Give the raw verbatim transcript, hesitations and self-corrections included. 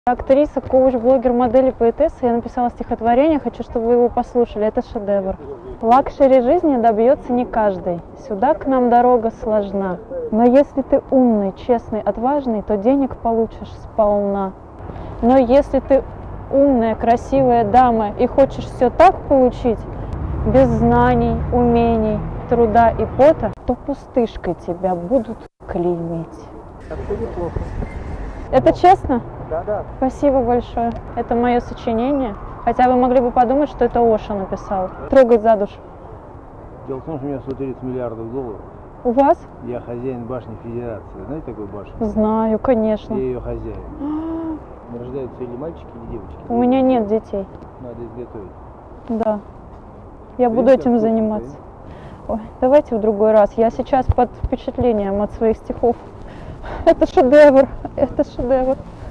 Актриса, коуч, блогер, модель и поэтесса. Я написала стихотворение, хочу, чтобы вы его послушали. Это шедевр. Лакшери жизни добьется не каждый. Сюда к нам дорога сложна. Но если ты умный, честный, отважный, то денег получишь сполна. Но если ты умная, красивая дама и хочешь все так получить, без знаний, умений, труда и пота, то пустышкой тебя будут клеймить. Это честно? Да, да. Спасибо большое. Это мое сочинение. Хотя вы могли бы подумать, что это Оша написал. Трогать за душу. Дело в том, что у меня сто тридцать миллиардов долларов. У вас? Я хозяин башни Федерации. Знаете такую башню? Знаю, конечно. Я ее хозяин. Рождаются или мальчики, или девочки? У меня нет детей. Надо изготовить. Да. Я буду этим заниматься. Ой, давайте в другой раз. Я сейчас под впечатлением от своих стихов. Это шедевр. Это шедевр.